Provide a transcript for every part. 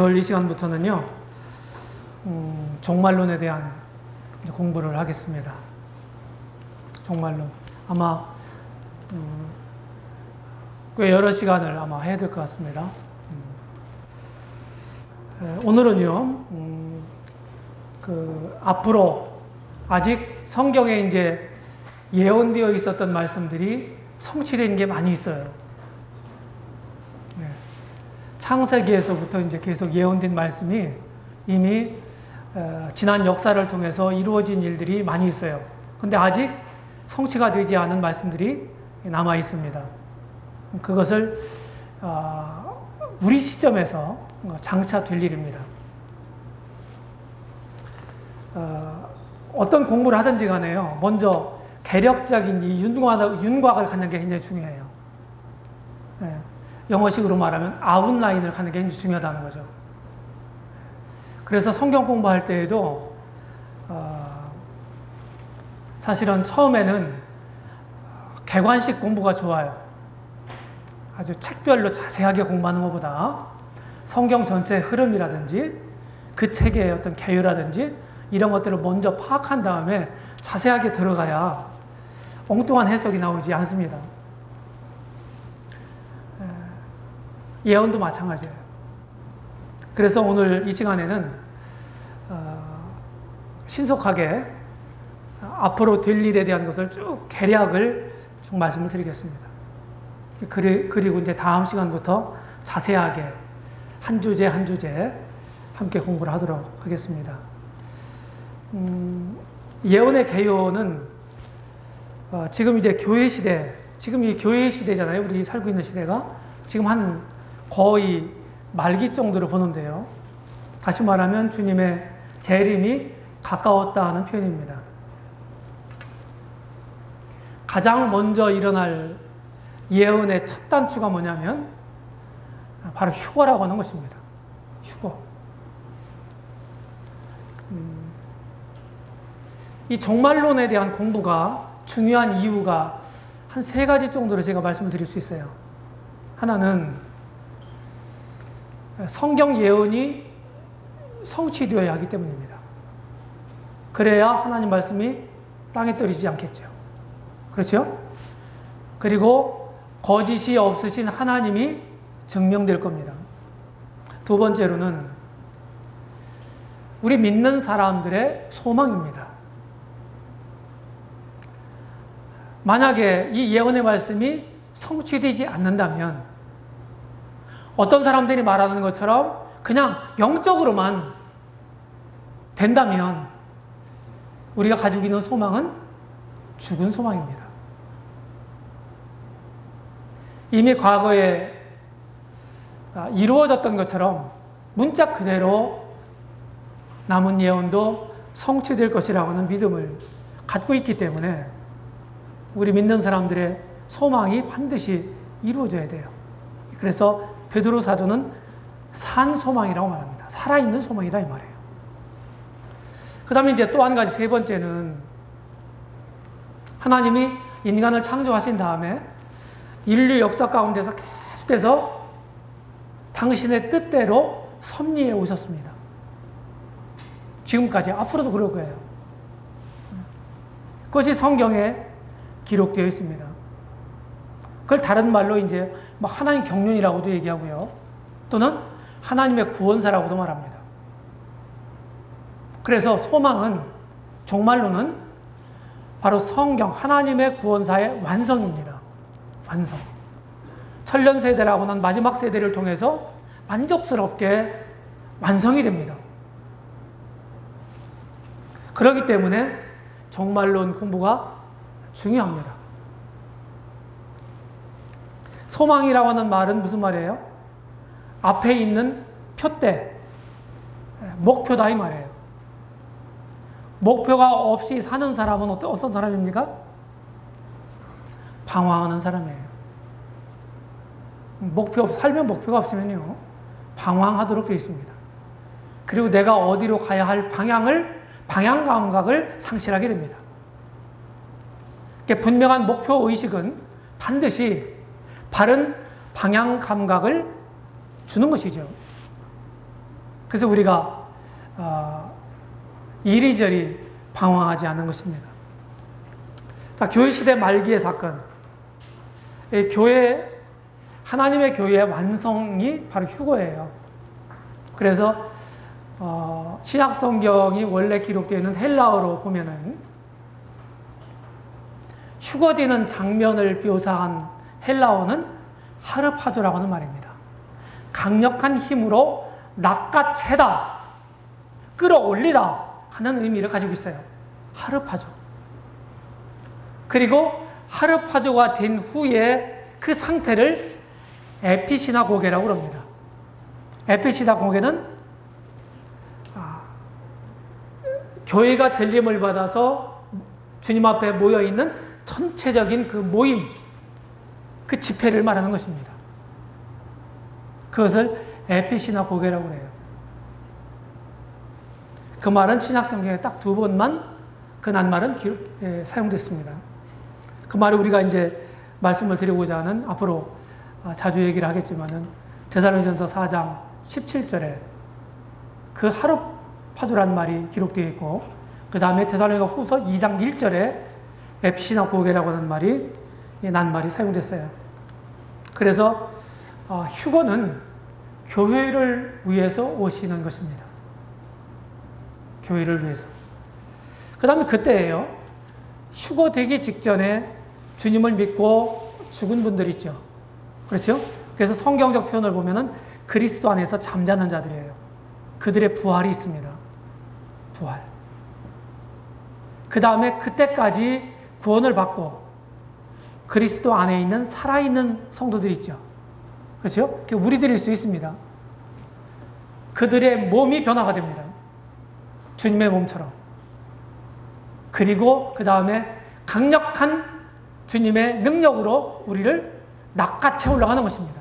오늘 이 시간부터는요, 종말론에 대한 공부를 하겠습니다. 종말론. 아마, 꽤 여러 시간을 아마 해야 될 것 같습니다. 오늘은요, 앞으로 아직 성경에 이제 예언되어 있었던 말씀들이 성취된 게 많이 있어요. 창세기에서부터 이제 계속 예언된 말씀이 이미 지난 역사를 통해서 이루어진 일들이 많이 있어요. 근데 아직 성취가 되지 않은 말씀들이 남아 있습니다. 그것을 우리 시점에서 장차 될 일입니다. 어떤 공부를 하든지 간에요, 먼저 개력적인 이 윤곽을 갖는 게 굉장히 중요해요. 영어식으로 말하면 아웃라인을 갖는 게 굉장히 중요하다는 거죠. 그래서 성경 공부할 때에도 사실은 처음에는 객관식 공부가 좋아요. 아주 책별로 자세하게 공부하는 것보다 성경 전체의 흐름이라든지 그 책의 어떤 개요라든지 이런 것들을 먼저 파악한 다음에 자세하게 들어가야 엉뚱한 해석이 나오지 않습니다. 예언도 마찬가지예요. 그래서 오늘 이 시간에는 신속하게 앞으로 될 일에 대한 것을 쭉 개략을 쭉 말씀을 드리겠습니다. 그리고 이제 다음 시간부터 자세하게 한 주제 한 주제 함께 공부를 하도록 하겠습니다. 예언의 개요는 지금 이제 교회 시대, 지금 이 교회 시대잖아요. 우리 살고 있는 시대가 지금 한 거의 말기 정도로 보는데요. 다시 말하면 주님의 재림이 가까웠다 하는 표현입니다. 가장 먼저 일어날 예언의 첫 단추가 뭐냐면 바로 휴거라고 하는 것입니다. 휴거. 이 종말론에 대한 공부가 중요한 이유가 한 3가지 정도로 제가 말씀을 드릴 수 있어요. 하나는 성경 예언이 성취되어야 하기 때문입니다. 그래야 하나님 말씀이 땅에 떨어지지 않겠죠. 그렇죠? 그리고 거짓이 없으신 하나님이 증명될 겁니다. 두 번째로는 우리 믿는 사람들의 소망입니다. 만약에 이 예언의 말씀이 성취되지 않는다면 어떤 사람들이 말하는 것처럼 그냥 영적으로만 된다면 우리가 가지고 있는 소망은 죽은 소망입니다. 이미 과거에 이루어졌던 것처럼 문자 그대로 남은 예언도 성취될 것이라고 하는 믿음을 갖고 있기 때문에 우리 믿는 사람들의 소망이 반드시 이루어져야 돼요. 그래서 베드로 사도는 산 소망이라고 말합니다. 살아있는 소망이다 이 말이에요. 그 다음에 이제 또 한 가지, 세 번째는 하나님이 인간을 창조하신 다음에 인류 역사 가운데서 계속해서 당신의 뜻대로 섭리해 오셨습니다. 지금까지, 앞으로도 그럴 거예요. 그것이 성경에 기록되어 있습니다. 그걸 다른 말로 이제 하나님 경륜이라고도 얘기하고요. 또는 하나님의 구원사라고도 말합니다. 그래서 소망은, 종말론은 바로 성경, 하나님의 구원사의 완성입니다. 완성. 천년세대라고 하는 마지막 세대를 통해서 만족스럽게 완성이 됩니다. 그렇기 때문에 종말론 공부가 중요합니다. 소망이라고 하는 말은 무슨 말이에요? 앞에 있는 표대, 목표다 이 말이에요. 목표가 없이 사는 사람은 어떤 사람입니까? 방황하는 사람이에요. 살면 목표가 없으면요, 방황하도록 되어 있습니다. 그리고 내가 어디로 가야 할 방향 감각을 상실하게 됩니다. 분명한 목표 의식은 반드시 바른 방향 감각을 주는 것이죠. 그래서 우리가 이리저리 방황하지 않는 것입니다. 자, 교회 시대 말기의 사건. 하나님의 교회의 완성이 바로 휴거예요. 그래서 신약 성경이 원래 기록되어 있는 헬라어로 보면은 휴거되는 장면을 묘사한 헬라어는 하르파조라고 하는 말입니다. 강력한 힘으로 낚아채다, 끌어올리다 하는 의미를 가지고 있어요. 하르파조. 그리고 하르파조가 된 후에 그 상태를 에피시나고게라고 합니다. 에피시나고게는 교회가 들림을 받아서 주님 앞에 모여있는 전체적인 그 모임, 그 집회를 말하는 것입니다. 그것을 에피시나고게라고 해요. 그 말은 신약성경에 딱 2번만 그 낱말은 사용됐습니다. 그 말을 우리가 이제 말씀을 드리고자 하는, 앞으로 자주 얘기를 하겠지만은 데살로니가전서 4장 17절에 그 하르파조란 말이 기록되어 있고, 그 다음에 데살로니가 후서 2장 1절에 에피시나고게라고 하는 말이, 낱말이 사용됐어요. 그래서 휴거는 교회를 위해서 오시는 것입니다. 교회를 위해서. 그 다음에 그때예요. 휴거되기 직전에 주님을 믿고 죽은 분들 있죠. 그렇죠? 그래서 성경적 표현을 보면은 그리스도 안에서 잠자는 자들이에요. 그들의 부활이 있습니다. 부활. 그 다음에 그때까지 구원을 받고 그리스도 안에 있는 살아있는 성도들이 있죠. 그렇죠? 우리들일 수 있습니다. 그들의 몸이 변화가 됩니다. 주님의 몸처럼. 그리고 그 다음에 강력한 주님의 능력으로 우리를 낚아채 올라가는 것입니다.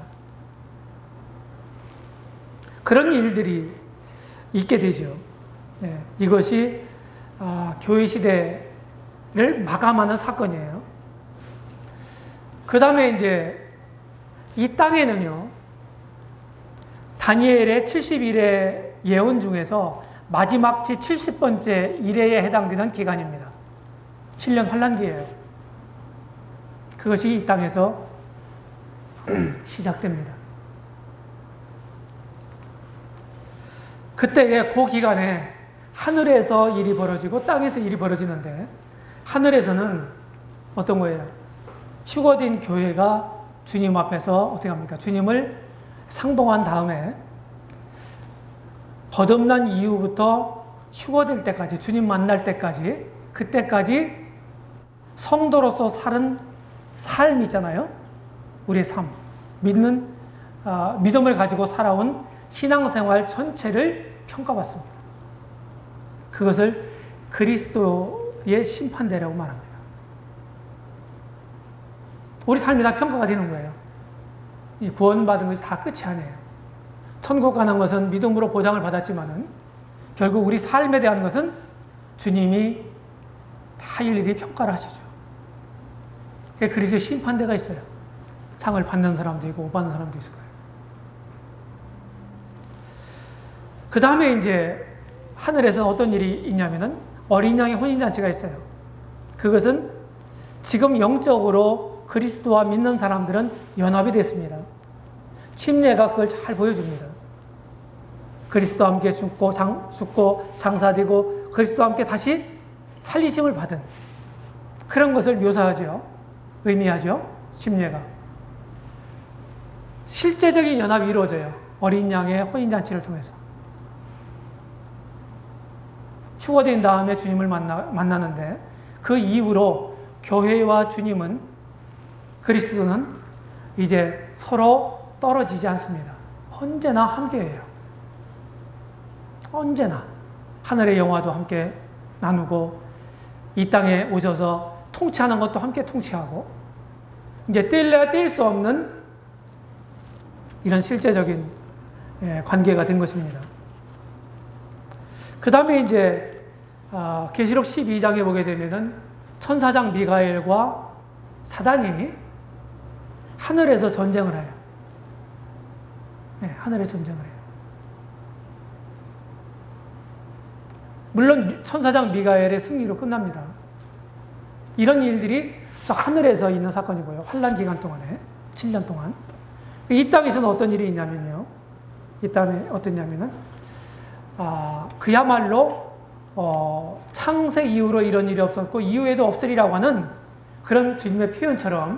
그런 일들이 있게 되죠. 네, 이것이 교회 시대를 마감하는 사건이에요. 그 다음에 이제 이 땅에는요, 다니엘의 70일의 예언 중에서 마지막 제 70번째 일회에 해당되는 기간입니다. 7년 환란기예요. 그것이 이 땅에서 시작됩니다. 그때의 그 기간에 하늘에서 일이 벌어지고 땅에서 일이 벌어지는데, 하늘에서는 어떤 거예요? 휴거된 교회가 주님 앞에서 어떻게 합니까? 주님을 상봉한 다음에 거듭난 이후부터 휴거될 때까지, 주님 만날 때까지, 그때까지 성도로서 사는 삶 있잖아요. 우리의 삶, 믿음을 가지고 살아온 신앙생활 전체를 평가받습니다. 그것을 그리스도의 심판대라고 말합니다. 우리 삶이 다 평가가 되는 거예요. 이 구원받은 것이 다 끝이 아니에요. 천국 가는 것은 믿음으로 보장을 받았지만은 결국 우리 삶에 대한 것은 주님이 다 일일이 평가를 하시죠. 그리스도의 심판대가 있어요. 상을 받는 사람도 있고 못 받는 사람도 있을 거예요. 그 다음에 이제 하늘에서 어떤 일이 있냐면은 어린 양의 혼인잔치가 있어요. 그것은 지금 영적으로 그리스도와 믿는 사람들은 연합이 됐습니다. 침례가 그걸 잘 보여줍니다. 그리스도와 함께 죽고 장사되고 그리스도와 함께 다시 살리심을 받은 그런 것을 묘사하죠. 의미하죠. 침례가. 실제적인 연합이 이루어져요. 어린 양의 혼인잔치를 통해서. 휴거된 다음에 주님을 만나는데 그 이후로 교회와 주님은, 그리스도는 이제 서로 떨어지지 않습니다. 언제나 함께해요. 언제나 하늘의 영화도 함께 나누고 이 땅에 오셔서 통치하는 것도 함께 통치하고, 이제 뗄래야 뗄 수 없는 이런 실제적인 관계가 된 것입니다. 그 다음에 이제 계시록 12장에 보게 되면은 천사장 미가엘과 사단이 하늘에서 전쟁을 해요. 네, 하늘에 전쟁을 해요. 물론 천사장 미가엘의 승리로 끝납니다. 이런 일들이 저 하늘에서 있는 사건이고요. 환란 기간 동안에 7년 동안. 이 땅에서는 어떤 일이 있냐면요. 이 땅에 어떠냐면은 그야말로 창세 이후로 이런 일이 없었고 이후에도 없으리라고 하는 그런 주님의 표현처럼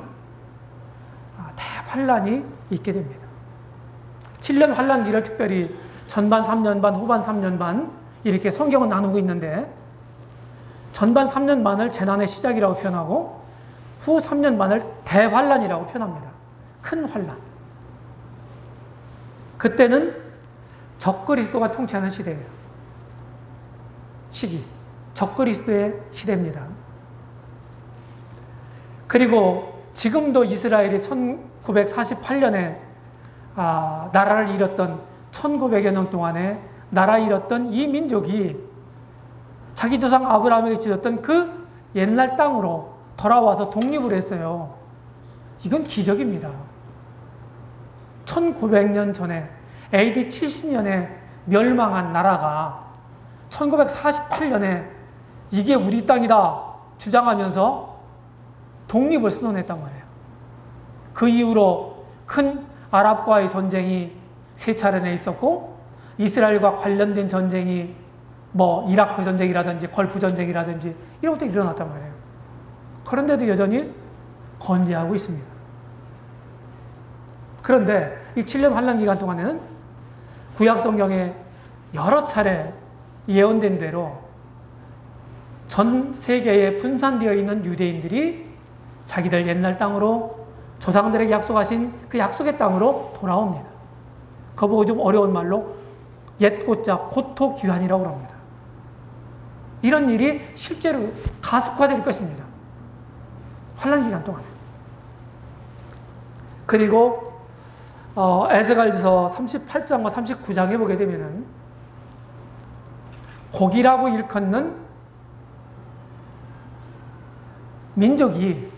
대환란이 있게 됩니다. 7년 환란기를 특별히 전반 3년 반, 후반 3년 반 이렇게 성경은 나누고 있는데 전반 3년 반을 재난의 시작이라고 표현하고 후 3년 반을 대환란이라고 표현합니다. 큰 환란. 그때는 적그리스도가 통치하는 시대예요. 시기. 적그리스도의 시대입니다. 그리고 지금도 이스라엘이 1948년에 나라를 잃었던 1900여 년 동안에 나라 잃었던 이 민족이 자기 조상 아브라함에게 주셨던 그 옛날 땅으로 돌아와서 독립을 했어요. 이건 기적입니다. 1900년 전에 AD 70년에 멸망한 나라가 1948년에 이게 우리 땅이다 주장하면서 독립을 선언했단 말이에요. 그 이후로 큰 아랍과의 전쟁이 3차례나 있었고 이스라엘과 관련된 전쟁이 이라크 전쟁이라든지 걸프 전쟁이라든지 이런 것도 일어났단 말이에요. 그런데도 여전히 건재하고 있습니다. 그런데 이 7년 환란 기간 동안에는 구약 성경에 여러 차례 예언된 대로 전 세계에 분산되어 있는 유대인들이 자기들 옛날 땅으로 조상들에게 약속하신 그 약속의 땅으로 돌아옵니다. 그거 보고 좀 어려운 말로 옛고자 고토귀환이라고 합니다. 이런 일이 실제로 가속화될 것입니다. 환란 기간 동안에. 그리고 에스겔서 38장과 39장에 보게 되면은 곡이라고 일컫는 민족이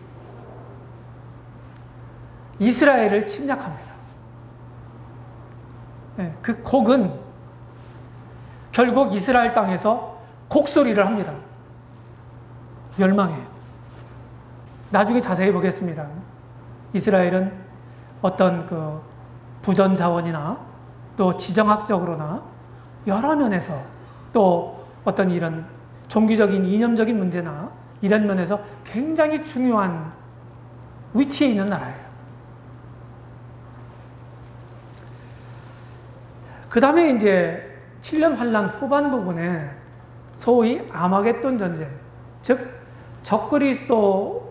이스라엘을 침략합니다. 그 곡은 결국 이스라엘 땅에서 곡소리를 합니다. 멸망해요. 나중에 자세히 보겠습니다. 이스라엘은 어떤 그 부전 자원이나 또 지정학적으로나 여러 면에서 또 어떤 이런 종교적인 이념적인 문제나 이런 면에서 굉장히 중요한 위치에 있는 나라예요. 그 다음에 이제 7년 환란 후반 부분에 소위 아마겟돈 전쟁, 즉 적그리스도의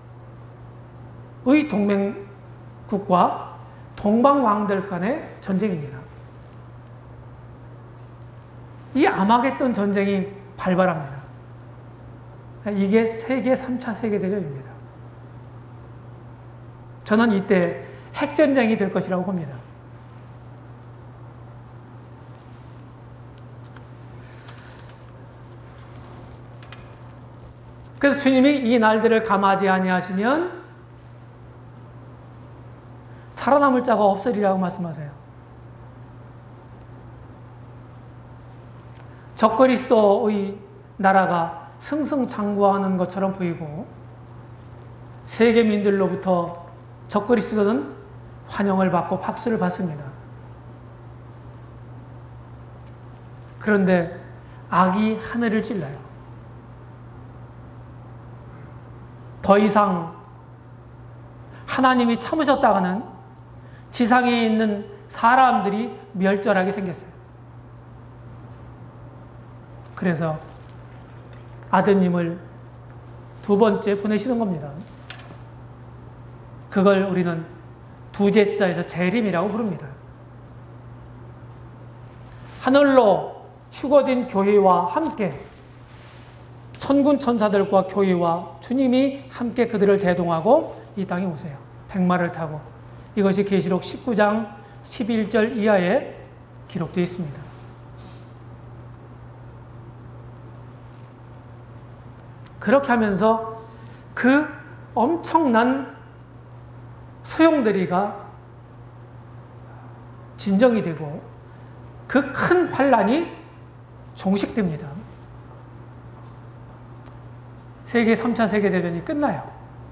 동맹국과 동방왕들 간의 전쟁입니다. 이 아마겟돈 전쟁이 발발합니다. 이게 세계 3차 세계대전입니다. 저는 이때 핵전쟁이 될 것이라고 봅니다. 그래서 주님이 이 날들을 감하지 아니하시면 살아남을 자가 없으리라고 말씀하세요. 적그리스도의 나라가 승승장구하는 것처럼 보이고 세계민들로부터 적그리스도는 환영을 받고 박수를 받습니다. 그런데 악이 하늘을 찔러요. 더 이상 하나님이 참으셨다가는 지상에 있는 사람들이 멸절하게 생겼어요. 그래서 아드님을 두 번째 보내시는 겁니다. 그걸 우리는 두제자에서 재림이라고 부릅니다. 하늘로 휴거된 교회와 함께 천군 천사들과 교회와 주님이 함께 그들을 대동하고 이 땅에 오세요. 백마를 타고. 이것이 계시록 19장 11절 이하에 기록되어 있습니다. 그렇게 하면서 그 엄청난 소용돌이가 진정이 되고 그 큰 환란이 종식됩니다. 세계 3차 세계대전이 끝나요.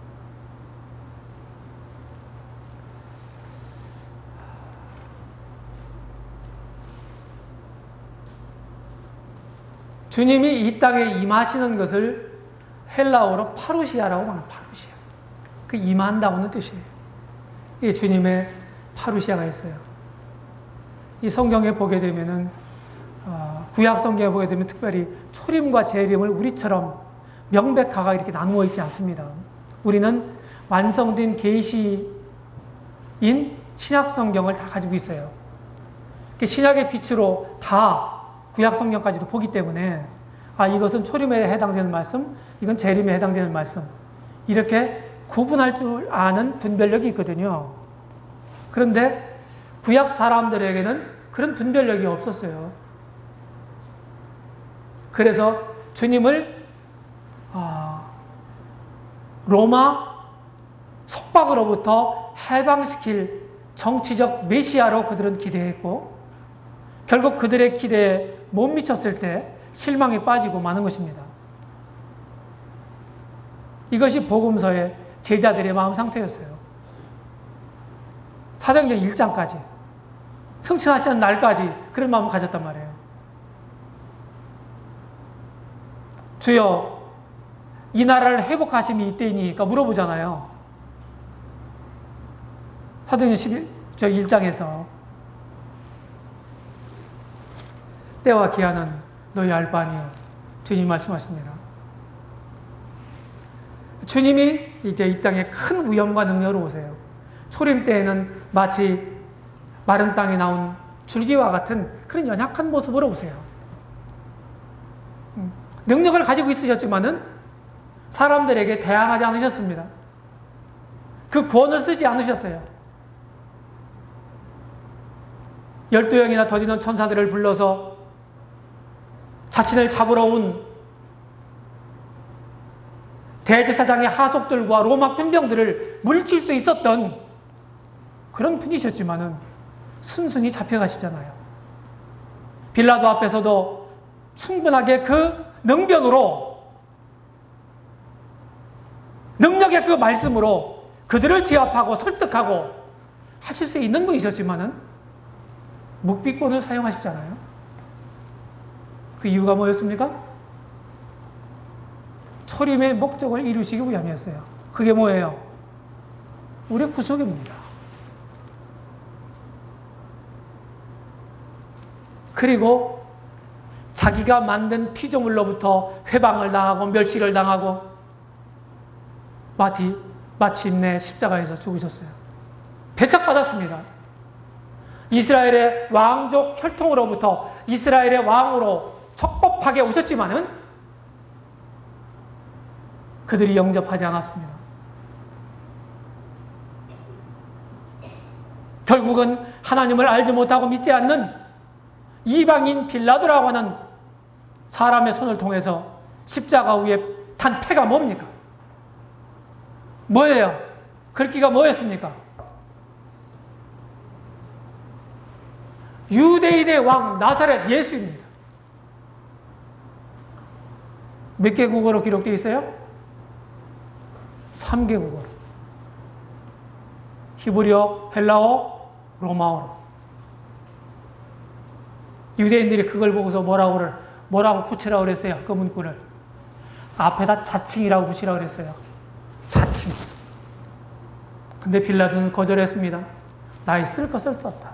주님이 이 땅에 임하시는 것을 헬라어로 파루시아라고 말합니다. 파루시아. 그 임한다고는 뜻이에요. 이게 주님의 파루시아가 있어요. 이 성경에 보게 되면은 구약 성경에 보게 되면 특별히 초림과 재림을 우리처럼 명백하게 이렇게 나누어 있지 않습니다. 우리는 완성된 계시인 신약 성경을 다 가지고 있어요. 신약의 빛으로 다 구약 성경까지도 보기 때문에 이것은 초림에 해당되는 말씀, 이건 재림에 해당되는 말씀, 이렇게 구분할 줄 아는 분별력이 있거든요. 그런데 구약 사람들에게는 그런 분별력이 없었어요. 그래서 주님을 로마 속박으로부터 해방시킬 정치적 메시아로 그들은 기대했고, 결국 그들의 기대에 못 미쳤을 때 실망에 빠지고 마는 것입니다. 이것이 복음서의 제자들의 마음 상태였어요. 사도행전 1장까지 승천하시는 날까지 그런 마음을 가졌단 말이에요. 주여, 이 나라를 회복하심이 이때이니까 물어보잖아요. 사도행전 1장에서 때와 기한은 너희 알 바 아니요. 주님이 말씀하십니다. 주님이 이제 이 땅에 큰 위엄과 능력으로 오세요. 초림 때에는 마치 마른 땅에 나온 줄기와 같은 그런 연약한 모습으로 오세요. 능력을 가지고 있으셨지만은 사람들에게 대항하지 않으셨습니다. 그 구원을 쓰지 않으셨어요. 12영이나 더 되는 천사들을 불러서 자신을 잡으러 온 대제사장의 하속들과 로마 군병들을 물칠 수 있었던 그런 분이셨지만은 순순히 잡혀가시잖아요. 빌라도 앞에서도 충분하게 그 능변으로, 능력의 그 말씀으로 그들을 제압하고 설득하고 하실 수 있는 분이셨지만은 묵비권을 사용하시잖아요. 그 이유가 뭐였습니까? 초림의 목적을 이루시기 위함이었어요. 그게 뭐예요? 우리의 구속입니다. 그리고 자기가 만든 피조물로부터 회방을 당하고 멸시를 당하고 마침내 십자가에서 죽으셨어요. 배척받았습니다. 이스라엘의 왕족 혈통으로부터 이스라엘의 왕으로 척법하게 오셨지만은 그들이 영접하지 않았습니다. 결국은 하나님을 알지 못하고 믿지 않는 이방인 빌라도라고 하는 사람의 손을 통해서 십자가 위에 탄 패가 뭡니까? 뭐예요? 글귀가 뭐였습니까? 유대인의 왕 나사렛 예수입니다. 몇 개 국어로 기록되어 있어요? 3개 국어로. 히브리어, 헬라어, 로마어로. 유대인들이 그걸 보고서 뭐라고 붙이라고 그랬어요? 그 문구를. 앞에다 자칭이라고 붙이라고 그랬어요. 자칭. 근데 빌라도는 거절했습니다. 나의 쓸 것을 썼다.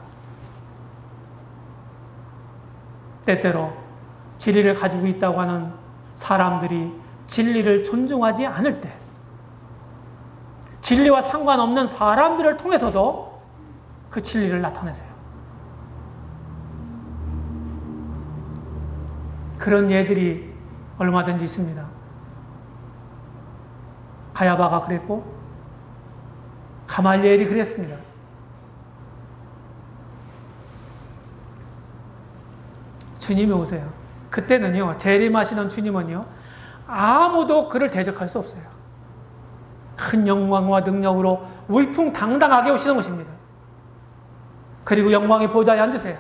때때로 진리를 가지고 있다고 하는 사람들이 진리를 존중하지 않을 때, 진리와 상관없는 사람들을 통해서도 그 진리를 나타내세요. 그런 예들이 얼마든지 있습니다. 가야바가 그랬고 가말리엘이 그랬습니다. 주님이 오세요. 그때는요, 재림하시는 주님은요, 아무도 그를 대적할 수 없어요. 큰 영광과 능력으로 위풍당당하게 오시는 것입니다. 그리고 영광의 보좌에 앉으세요.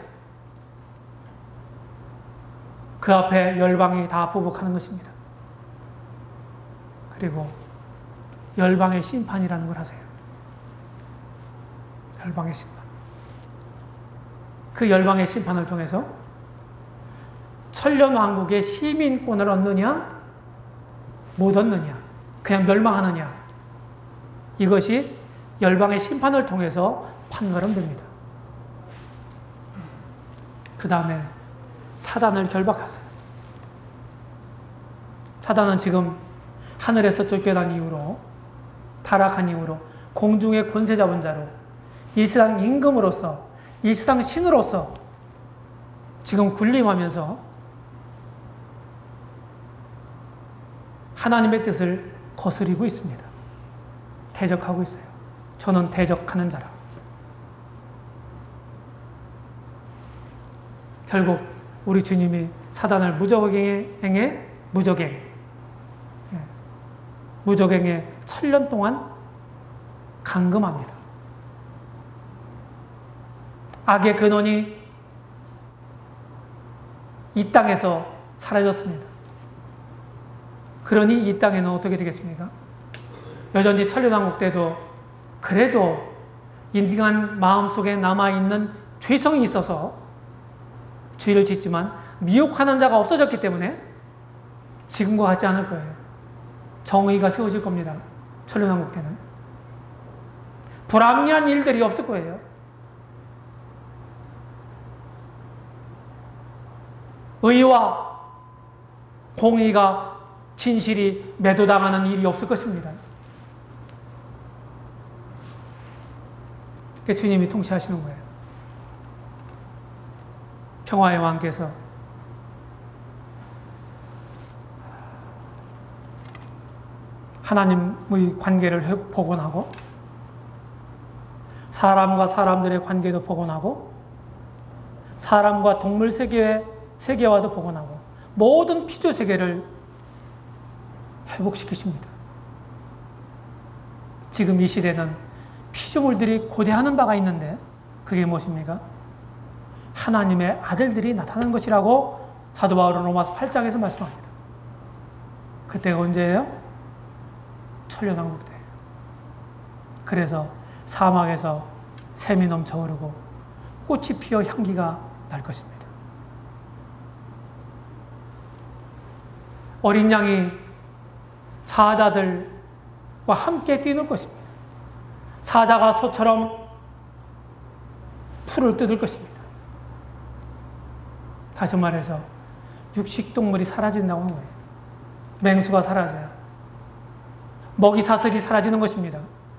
그 앞에 열방이 다 부복하는 것입니다. 그리고 열방의 심판이라는 걸 하세요. 열방의 심판. 그 열방의 심판을 통해서 천년왕국의 시민권을 얻느냐, 못 얻느냐, 그냥 멸망하느냐, 이것이 열방의 심판을 통해서 판가름됩니다. 그 다음에 사단을 결박하세요. 사단은 지금 하늘에서 쫓겨난 이후로, 타락한 이후로 공중의 권세 잡은 자로, 이 세상 임금으로서, 이 세상 신으로서 지금 군림하면서 하나님의 뜻을 거스리고 있습니다. 대적하고 있어요. 저는 대적하는 자라. 결국 우리 주님이 사단을 무적행에 천년 동안 감금합니다. 악의 근원이 이 땅에서 사라졌습니다. 그러니 이 땅에는 어떻게 되겠습니까? 여전히 천년왕국 때도 그래도 인간 마음속에 남아있는 죄성이 있어서 죄를 짓지만 미혹하는 자가 없어졌기 때문에 지금과 같지 않을 거예요. 정의가 세워질 겁니다. 천년왕국 때는. 불합리한 일들이 없을 거예요. 의와 공의가 진실이 매도당하는 일이 없을 것입니다. 그게 주님이 통치하시는 거예요. 평화의 왕께서 하나님의 관계를 복원하고 사람과 사람들의 관계도 복원하고 사람과 동물 세계와도 복원하고 모든 피조 세계를 회복시키십니다. 지금 이 시대는 피조물들이 고대하는 바가 있는데 그게 무엇입니까? 하나님의 아들들이 나타나는 것이라고 사도 바울은 로마서 8장에서 말씀합니다. 그때가 언제예요? 천년왕국 때예요. 그래서 사막에서 샘이 넘쳐 흐르고 꽃이 피어 향기가 날 것입니다. 어린 양이 사자들과 함께 뛰놀 것입니다. 사자가 소처럼 풀을 뜯을 것입니다. 다시 말해서 육식동물이 사라진다고 하는 거예요. 맹수가 사라져요. 먹이사슬이 사라지는 것입니다.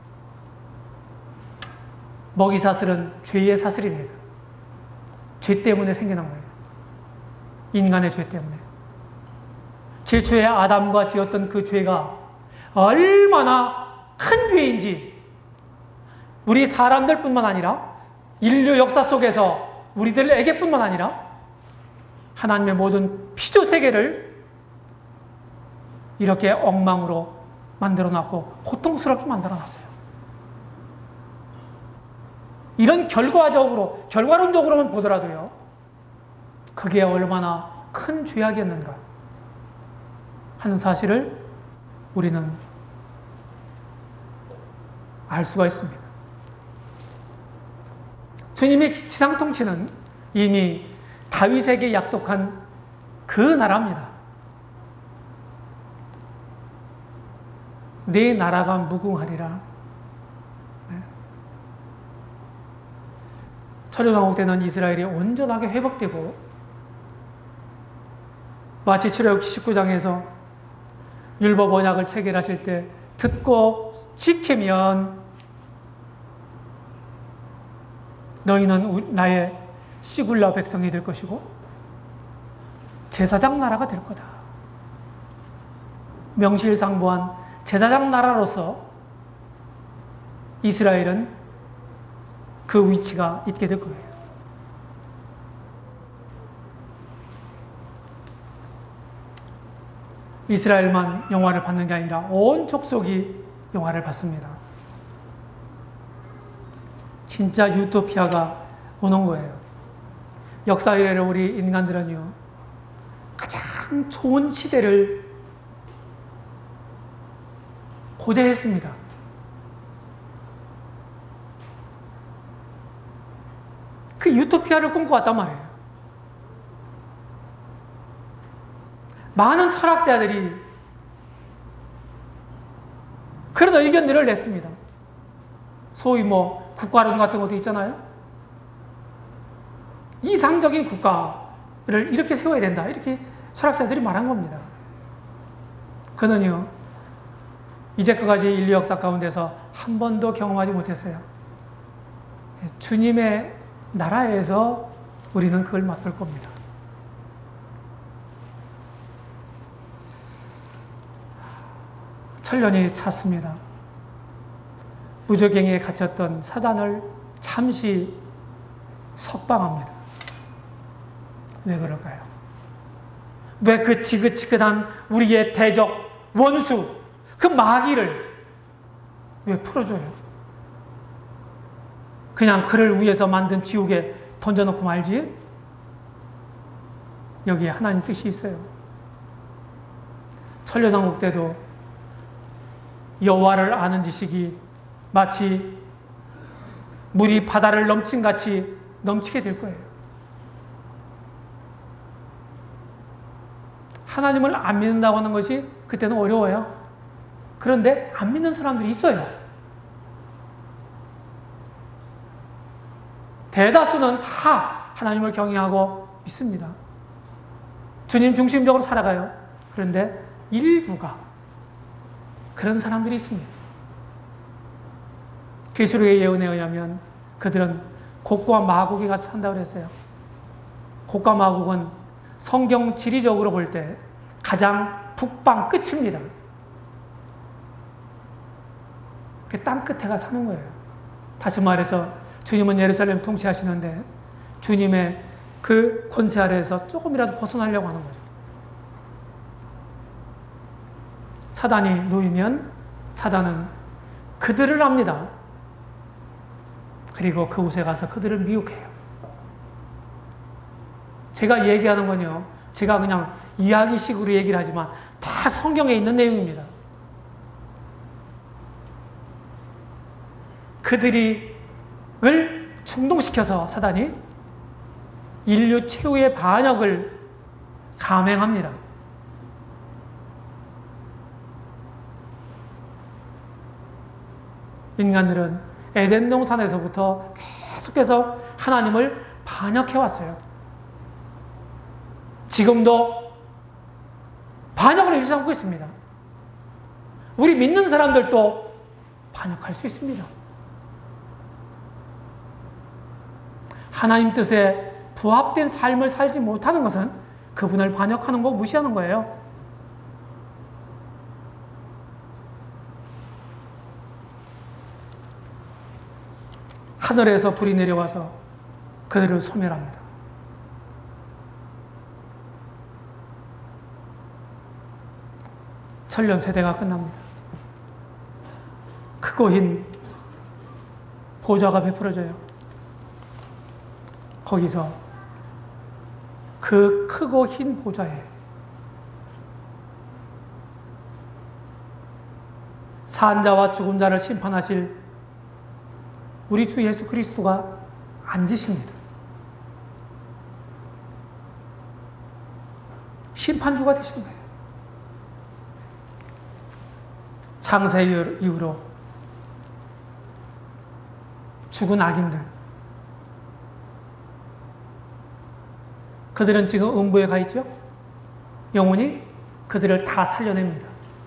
먹이사슬은 죄의 사슬입니다. 죄 때문에 생겨난 거예요. 인간의 죄 때문에. 제초에 아담과 지었던 그 죄가 얼마나 큰 죄인지 우리 사람들뿐만 아니라 인류 역사 속에서 우리들에게뿐만 아니라 하나님의 모든 피조 세계를 이렇게 엉망으로 만들어놨고 고통스럽게 만들어놨어요. 이런 결과론적으로만 보더라도요, 그게 얼마나 큰 죄악이었는가 하는 사실을 우리는 알 수가 있습니다. 주님의 지상 통치는 이미 다윗에게 약속한 그 나라입니다. 내 나라가 무궁하리라. 천년왕국 때는 이스라엘이 온전하게 회복되고 마치 출애굽기 19장에서 율법 언약을 체결하실 때 듣고 지키면 너희는 나의 시굴라 백성이 될 것이고 제사장 나라가 될 거다. 명실상부한 제사장 나라로서 이스라엘은 그 위치가 있게 될 거예요. 이스라엘만 영화를 받는 게 아니라 온 족속이 영화를 받습니다. 진짜 유토피아가 오는 거예요. 역사 이래로 우리 인간들은요, 가장 좋은 시대를 고대했습니다. 그 유토피아를 꿈꿔왔단 말이에요. 많은 철학자들이 그런 의견들을 냈습니다. 소위 국가론 같은 것도 있잖아요. 이상적인 국가를 이렇게 세워야 된다. 이렇게 철학자들이 말한 겁니다. 그는요, 이제까지 인류 역사 가운데서 한 번도 경험하지 못했어요. 주님의 나라에서 우리는 그걸 맛볼 겁니다. 천년이 찼습니다. 무저갱이에 갇혔던 사단을 잠시 석방합니다. 왜 그럴까요? 왜 그 지긋지긋한 우리의 대적, 원수, 그 마귀를 왜 풀어줘요? 그냥 그를 위해서 만든 지옥에 던져놓고 말지? 여기에 하나님 뜻이 있어요. 천년왕국 때도 여호와를 아는 지식이 마치 물이 바다를 넘친같이 넘치게 될 거예요. 하나님을 안 믿는다고 하는 것이 그때는 어려워요. 그런데 안 믿는 사람들이 있어요. 대다수는 다 하나님을 경외하고 믿습니다. 주님 중심적으로 살아가요. 그런데 일부가 그런 사람들이 있습니다. 계시록의 예언에 의하면 그들은 곡과 마곡이 같이 산다고 그랬어요. 곡과 마곡은 성경 지리적으로 볼 때 가장 북방 끝입니다. 그 땅 끝에 가 사는 거예요. 다시 말해서 주님은 예루살렘 통치하시는데 주님의 그 권세 아래에서 조금이라도 벗어나려고 하는 거죠. 사단이 놓이면 사단은 그들을 압니다. 그리고 그곳에 가서 그들을 미혹해요. 제가 얘기하는 건요, 제가 그냥 이야기식으로 얘기를 하지만 다 성경에 있는 내용입니다. 그들을 충동시켜서 사단이 인류 최후의 반역을 감행합니다. 인간들은 에덴 동산에서부터 계속해서 하나님을 반역해왔어요. 지금도 반역을 일삼고 있습니다. 우리 믿는 사람들도 반역할 수 있습니다. 하나님 뜻에 부합된 삶을 살지 못하는 것은 그분을 반역하는 거 무시하는 거예요. 하늘에서 불이 내려와서 그들을 소멸합니다. 천년 세대가 끝납니다. 크고 흰 보좌가 베풀어져요. 거기서 그 크고 흰 보좌에 산자와 죽은 자를 심판하실 우리 주 예수 그리스도가 앉으십니다. 심판주가 되신 거예요. 창세 이후로 죽은 악인들, 그들은 지금 음부에 가 있죠? 영혼이 그들을 다 살려냅니다.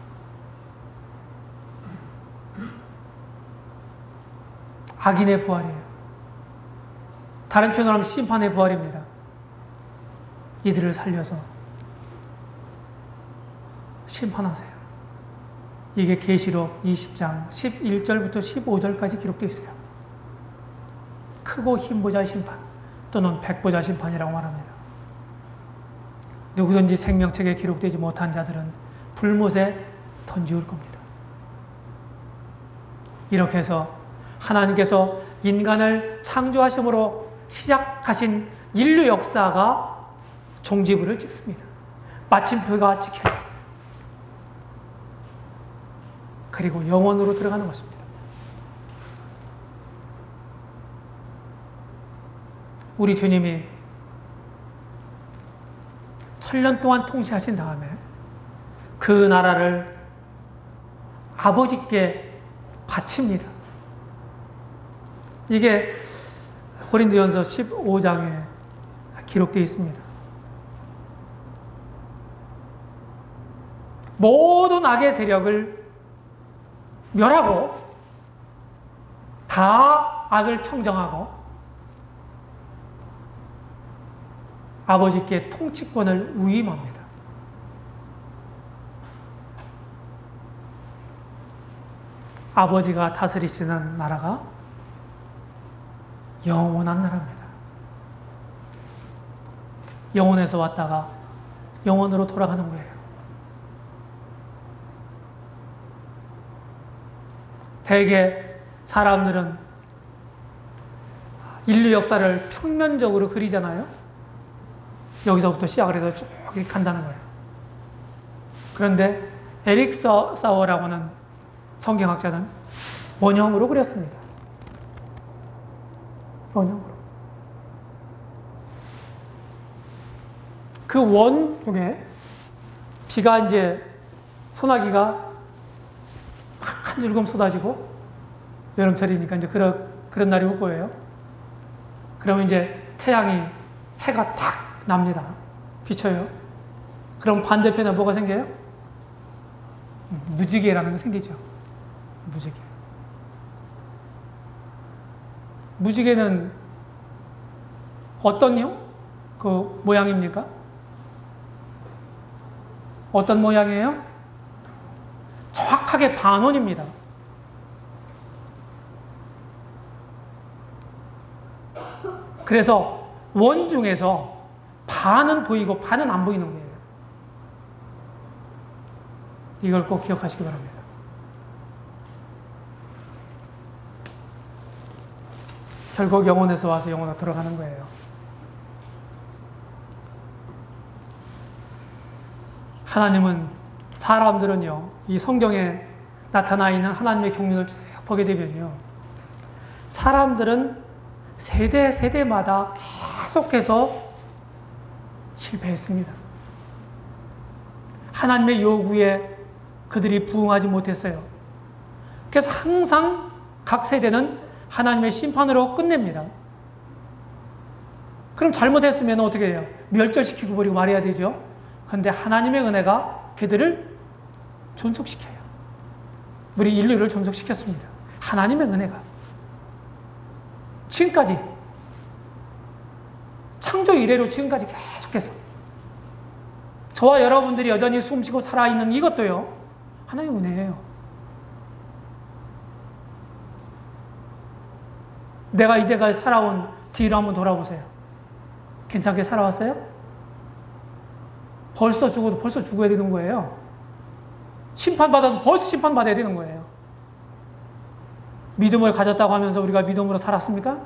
악인의 부활이에요. 다른 표현으로 하면 심판의 부활입니다. 이들을 살려서 심판하세요. 이게 계시록 20장 11절부터 15절까지 기록되어 있어요. 크고 흰 보좌의 심판 또는 백보좌 심판이라고 말합니다. 누구든지 생명책에 기록되지 못한 자들은 불못에 던지울 겁니다. 이렇게 해서 하나님께서 인간을 창조하심으로 시작하신 인류 역사가 종지부를 찍습니다. 마침표가 찍혀요. 그리고 영원으로 들어가는 것입니다. 우리 주님이 1000년 동안 통치하신 다음에 그 나라를 아버지께 바칩니다. 이게 고린도전서 15장에 기록되어 있습니다. 모든 악의 세력을 멸하고 다 악을 평정하고 아버지께 통치권을 위임합니다. 아버지가 다스리시는 나라가 영원한 나라입니다. 영원에서 왔다가 영원으로 돌아가는 거예요. 대개 사람들은 인류 역사를 평면적으로 그리잖아요. 여기서부터 시작을 해서 쭉 간다는 거예요. 그런데 에릭 사워라고는 성경학자는 원형으로 그렸습니다. 원형으로. 그 원 중에 비가 이제 소나기가 한 줄금 쏟아지고 여름철이니까 이제 그런 날이 올 거예요. 그러면 이제 해가 탁 납니다. 비쳐요. 그럼 반대편에 뭐가 생겨요? 무지개라는 게 생기죠. 무지개. 무지개는 어떤 그 모양입니까? 어떤 모양이에요? 정확하게 반원입니다. 그래서 원 중에서 반은 보이고 반은 안 보이는 거예요. 이걸 꼭 기억하시기 바랍니다. 결국 영혼에서 와서 영혼으로 들어가는 거예요. 하나님은 사람들은요, 이 성경에 나타나 있는 하나님의 경륜을 쭉 보게 되면요, 사람들은 세대마다 계속해서 실패했습니다. 하나님의 요구에 그들이 부응하지 못했어요. 그래서 항상 각 세대는 하나님의 심판으로 끝냅니다. 그럼 잘못했으면 어떻게 해요? 멸절시키고 버리고 말해야 되죠. 그런데 하나님의 은혜가 그들을 존속시켜요. 우리 인류를 존속시켰습니다. 하나님의 은혜가. 지금까지 창조 이래로 지금까지 계속해서 저와 여러분들이 여전히 숨쉬고 살아있는 이것도요, 하나님의 은혜예요. 내가 이제까지 살아온 뒤로 한번 돌아보세요. 괜찮게 살아왔어요? 벌써 죽어도 벌써 죽어야 되는 거예요. 심판받아도 벌써 심판받아야 되는 거예요. 믿음을 가졌다고 하면서 우리가 믿음으로 살았습니까?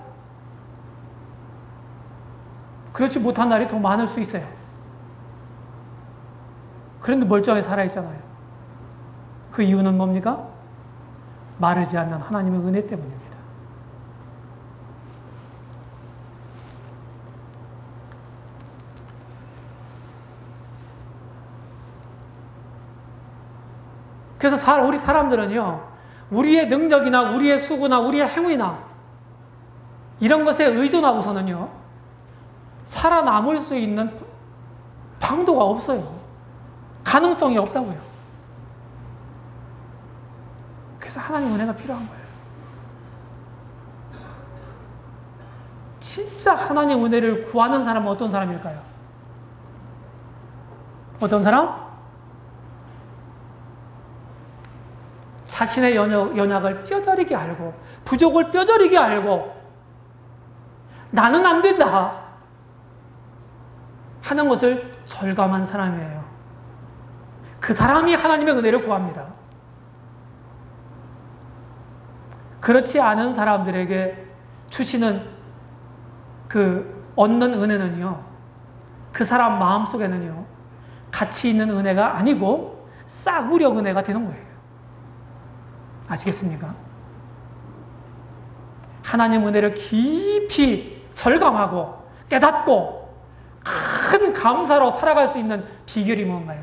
그렇지 못한 날이 더 많을 수 있어요. 그런데 멀쩡하게 살아있잖아요. 그 이유는 뭡니까? 마르지 않는 하나님의 은혜 때문입니다. 그래서 우리 사람들은요, 우리의 능력이나 우리의 수고나 우리의 행위나 이런 것에 의존하고서는요, 살아남을 수 있는 방도가 없어요. 가능성이 없다고요. 그래서 하나님 은혜가 필요한 거예요. 진짜 하나님 은혜를 구하는 사람은 어떤 사람일까요? 어떤 사람? 자신의 연약을 뼈저리게 알고 부족을 뼈저리게 알고 나는 안 된다 하는 것을 절감한 사람이에요. 그 사람이 하나님의 은혜를 구합니다. 그렇지 않은 사람들에게 주시는 그 얻는 은혜는요, 그 사람 마음속에는요, 가치 있는 은혜가 아니고 싸구려 은혜가 되는 거예요. 아시겠습니까? 하나님 은혜를 깊이 절감하고 깨닫고 큰 감사로 살아갈 수 있는 비결이 뭔가요?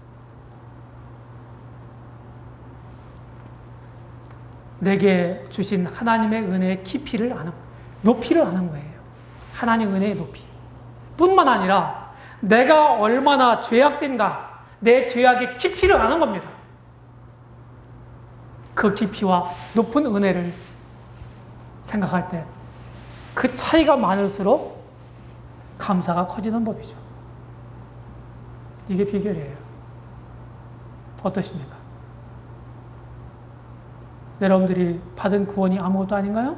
내게 주신 하나님의 은혜의 깊이를 아는, 높이를 아는 거예요. 하나님 은혜의 높이. 뿐만 아니라 내가 얼마나 죄악된가, 내 죄악의 깊이를 아는 겁니다. 그 깊이와 높은 은혜를 생각할 때 그 차이가 많을수록 감사가 커지는 법이죠. 이게 비결이에요. 어떠십니까? 여러분들이 받은 구원이 아무것도 아닌가요?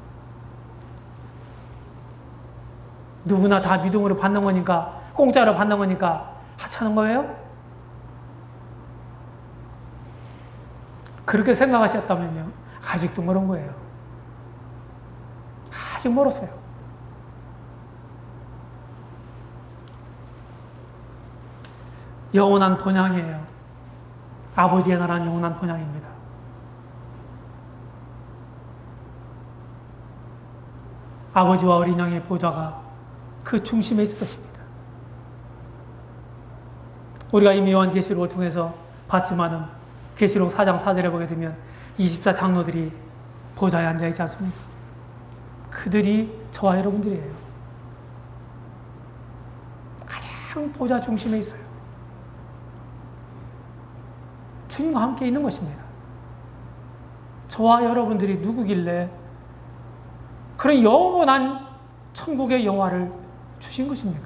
누구나 다 믿음으로 받는 거니까, 공짜로 받는 거니까 하찮은 거예요? 그렇게 생각하셨다면요, 아직도 멀은 거예요. 아직 멀었어요. 영원한 본향이에요. 아버지의 나라는 영원한 본향입니다. 아버지와 어린 양의 보좌가 그 중심에 있을 것입니다. 우리가 이미 요한계시록을 통해서 봤지만은 계시록 4장 4절에 보게 되면 24장로들이 보좌에 앉아있지 않습니까? 그들이 저와 여러분들이에요. 가장 보좌 중심에 있어요. 주님과 함께 있는 것입니다. 저와 여러분들이 누구길래 그런 영원한 천국의 영화를 주신 것입니까?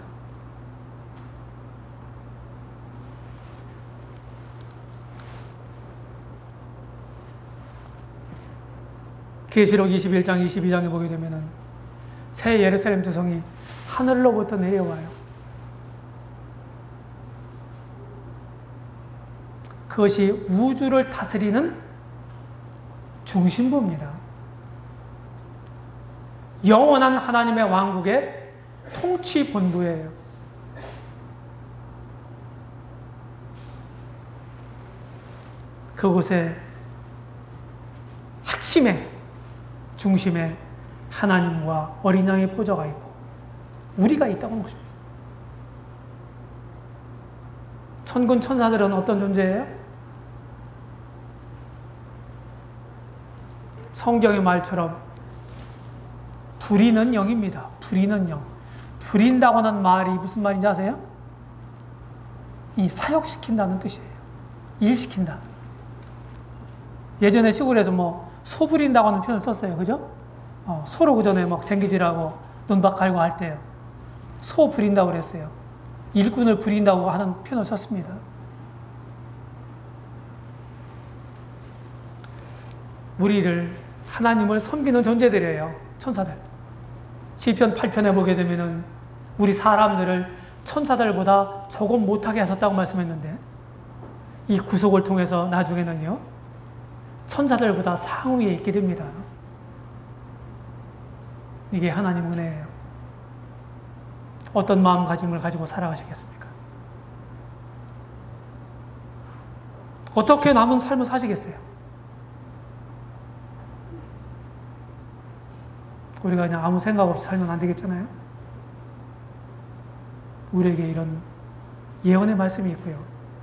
계시록 21장, 22장에 보게 되면은 새 예루살렘 도성이 하늘로부터 내려와요. 그것이 우주를 다스리는 중심부입니다. 영원한 하나님의 왕국의 통치 본부예요. 그곳에 핵심에, 중심에 하나님과 어린 양의 보좌가 있고 우리가 있다고 하는 것입니다. 천군 천사들은 어떤 존재예요? 성경의 말처럼 부리는 영입니다. 부리는 영. 부린다고 하는 말이 무슨 말인지 아세요? 이 사역시킨다는 뜻이에요. 일시킨다. 예전에 시골에서 소 부린다고 하는 표현을 썼어요. 그죠? 소로 그 전에 막 쟁기질하고 논밭 갈고 할 때요. 소 부린다고 그랬어요. 일꾼을 부린다고 하는 표현을 썼습니다. 우리를, 하나님을 섬기는 존재들이에요. 천사들. 시편 8편에 보게 되면은 우리 사람들을 천사들보다 조금 못하게 하셨다고 말씀했는데 이 구속을 통해서 나중에는요, 천사들보다 상위에 있게 됩니다. 이게 하나님 은혜예요. 어떤 마음가짐을 가지고 살아가시겠습니까? 어떻게 남은 삶을 사시겠어요? 우리가 그냥 아무 생각 없이 살면 안 되겠잖아요? 우리에게 이런 예언의 말씀이 있고요.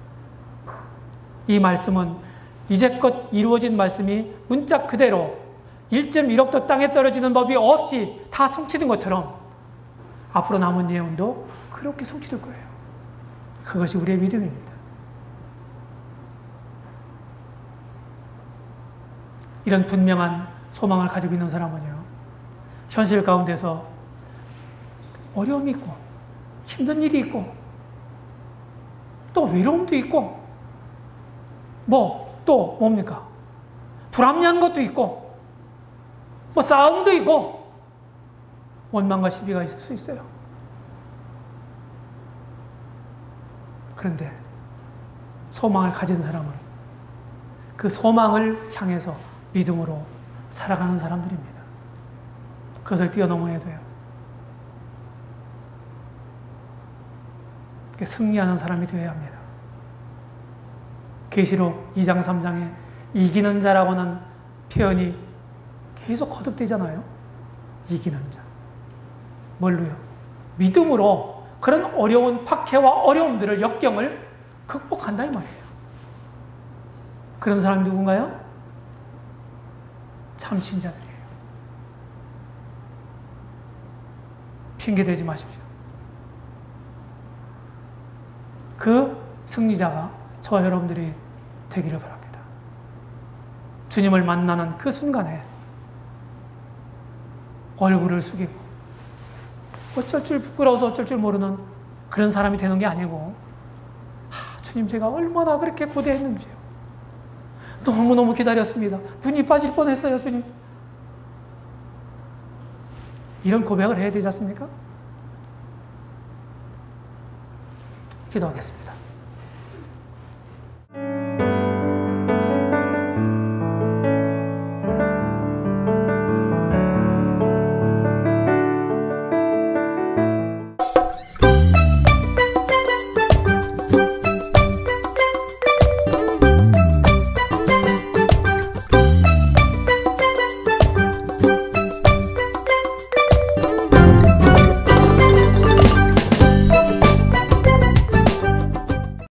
이 말씀은 이제껏 이루어진 말씀이 문자 그대로 1.1억도 땅에 떨어지는 법이 없이 다 성취된 것처럼 앞으로 남은 예언도 그렇게 성취될 거예요. 그것이 우리의 믿음입니다. 이런 분명한 소망을 가지고 있는 사람은요, 현실 가운데서 어려움이 있고 힘든 일이 있고 또 외로움도 있고 또 뭡니까? 불합리한 것도 있고 싸움도 있고 원망과 시비가 있을 수 있어요. 그런데 소망을 가진 사람은 그 소망을 향해서 믿음으로 살아가는 사람들입니다. 그것을 뛰어넘어야 돼요. 승리하는 사람이 되어야 합니다. 계시록 2장 3장에 이기는 자라고는 표현이 계속 거듭되잖아요. 이기는 자. 뭘로요? 믿음으로 그런 어려운 박해와 어려움들을, 역경을 극복한다 이 말이에요. 그런 사람이 누군가요? 참 신자들이에요. 핑계대지 마십시오. 그 승리자가 저와 여러분들이 되기를 바랍니다. 주님을 만나는 그 순간에 얼굴을 숙이고 어쩔 줄 부끄러워서 어쩔 줄 모르는 그런 사람이 되는 게 아니고, 주님 제가 얼마나 그렇게 고대했는지요. 너무너무 기다렸습니다. 눈이 빠질 뻔했어요, 주님. 이런 고백을 해야 되지 않습니까? 기도하겠습니다.